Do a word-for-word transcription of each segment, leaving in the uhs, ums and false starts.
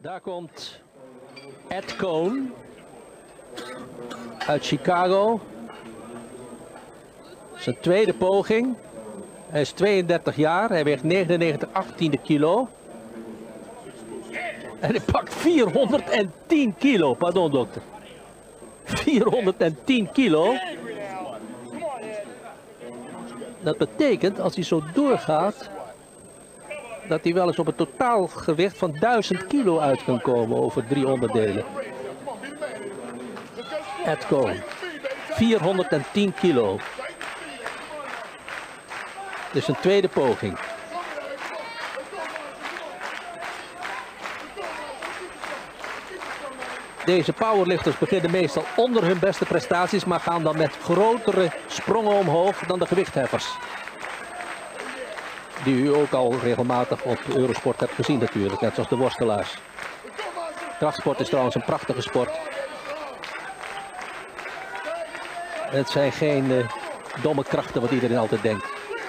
Daar komt Ed Coan uit Chicago. Zijn tweede poging. Hij is tweeëndertig jaar. Hij weegt negenennegentig achttiende kilo. En hij pakt vierhonderdtien kilo. Pardon, dokter. vierhonderdtien kilo. Dat betekent, als hij zo doorgaat, dat hij wel eens op een totaalgewicht van duizend kilo uit kan komen over drie onderdelen. Ed Coan. vierhonderdtien kilo. Dit is een tweede poging. Deze powerlifters beginnen meestal onder hun beste prestaties, maar gaan dan met grotere sprongen omhoog dan de gewichtheffers. Die u ook al regelmatig op Eurosport hebt gezien natuurlijk, net zoals de worstelaars. Krachtsport is trouwens een prachtige sport. Het zijn geen uh, domme krachten wat iedereen altijd denkt.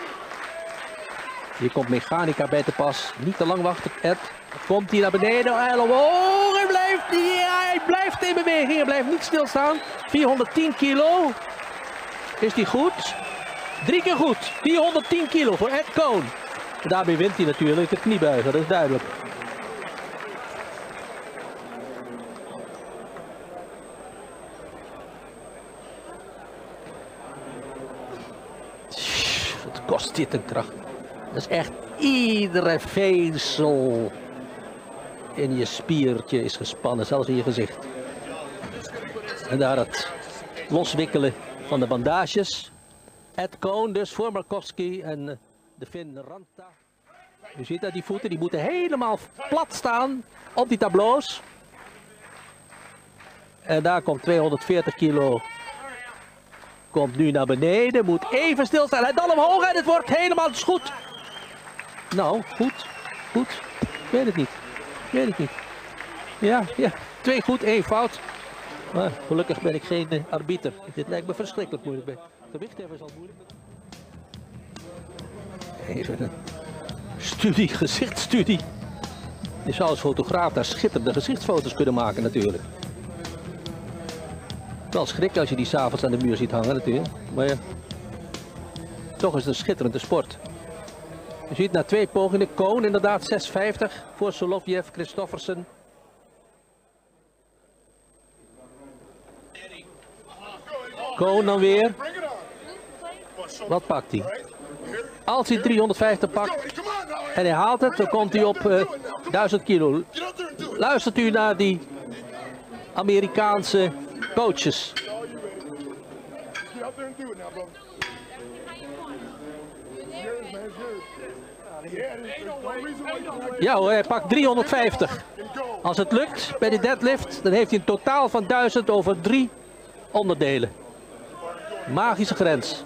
Hier komt mechanica bij te pas. Niet te lang wachten, Ed. Komt hij naar beneden. Oh, hij blijft, ja, hij blijft in beweging. Hij blijft niet stilstaan. vierhonderdtien kilo. Is die goed? Drie keer goed. vierhonderdtien kilo voor Ed Coan. Daarmee wint hij natuurlijk het kniebuigen, dat is duidelijk. Wat kost dit een kracht? Dat is echt iedere vezel in je spiertje is gespannen, zelfs in je gezicht. En daar het loswikkelen van de bandages. Ed Coan dus voor Markowski en de Fin Ranta. U ziet dat die voeten, die moeten helemaal plat staan op die tableaus. En daar komt tweehonderdveertig kilo. Komt nu naar beneden, moet even stilstaan en dan omhoog en het wordt helemaal dus goed. Nou, goed, goed. Ik weet het niet. Ik weet het niet. Ja, ja. Twee goed, één fout. Maar gelukkig ben ik geen uh, arbiter. Dit lijkt me verschrikkelijk moeilijk. Bij gewichtheffers al moeilijk. Even een studie, gezichtsstudie. Je zou als fotograaf daar schitterende gezichtsfoto's kunnen maken natuurlijk. Wel schrik als je die s'avonds aan de muur ziet hangen natuurlijk. Maar ja, toch is het een schitterende sport. Je ziet na twee pogingen, Coan inderdaad zes vijftig voor Solovjev, Christoffersen. Coan dan weer. Wat pakt hij? Als hij driehonderdvijftig pakt en hij haalt het, dan komt hij op uh, duizend kilo. Luistert u naar die Amerikaanse coaches. Ja hoor, hij pakt driehonderdvijftig. Als het lukt bij de deadlift, dan heeft hij een totaal van duizend over drie onderdelen. Magische grens.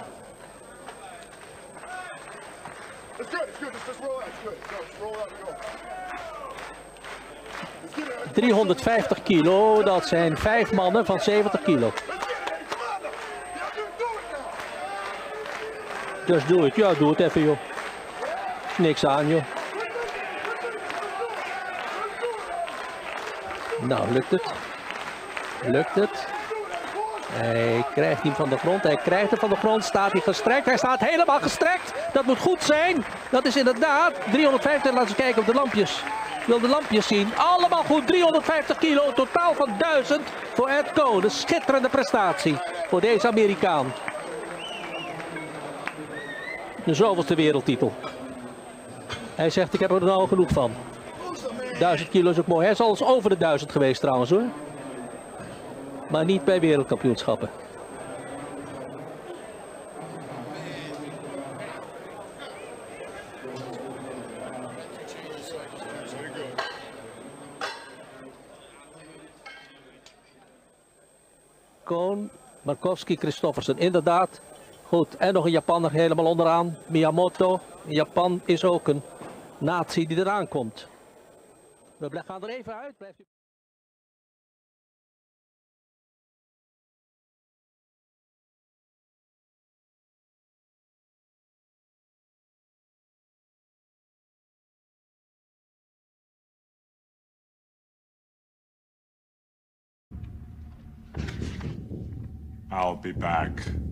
driehonderdvijftig kilo, dat zijn vijf mannen van zeventig kilo. Just do it, ja, doe het even joh. Niks aan joh. Nou, lukt het? Lukt het? Hij krijgt hem van de grond, hij krijgt hem van de grond, staat hij gestrekt, hij staat helemaal gestrekt. Dat moet goed zijn, dat is inderdaad driehonderdvijftig, laten we kijken op de lampjes. Ik wil de lampjes zien, allemaal goed, driehonderdvijftig kilo, een totaal van duizend voor Ed Coan. Een schitterende prestatie voor deze Amerikaan. De zoveelste wereldtitel. Hij zegt, ik heb er nou genoeg van. duizend kilo is ook mooi, hij is al eens over de duizend geweest trouwens hoor. Maar niet bij wereldkampioenschappen. Coan, Markowski, Christoffersen, inderdaad. Goed, en nog een Japaner helemaal onderaan. Miyamoto. Japan is ook een natie die eraan komt. We gaan er even uit. Blijft u... I'll be back.